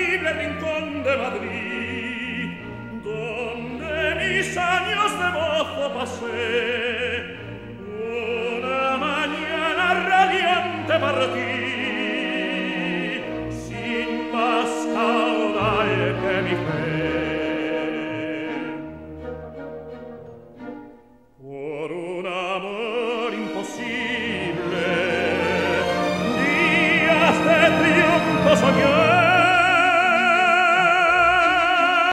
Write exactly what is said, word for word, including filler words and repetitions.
terrible rincón de Madrid, donde mis años de mozo pasé, una mañana radiante partí